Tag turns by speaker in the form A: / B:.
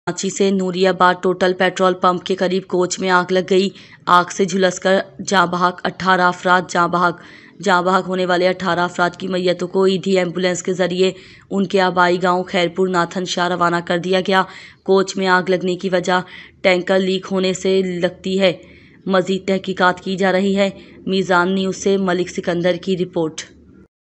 A: रांची से Nooriabad total petrol pump के करीब कोच में आग लग गई। आग से झुलसकर जाँ बहक 18 अफराद जाँ बहक होने वाले 18 अफराद की मैयतों को ईडी एम्बुलेंस के जरिए उनके आबाई गांव खैरपुर नाथन शाह रवाना कर दिया गया। कोच में आग लगने की वजह टैंकर लीक होने से लगती है। मजीद तहकीकात की जा रही है। मीज़ान न्यूज़ से मलिक सिकंदर की रिपोर्ट।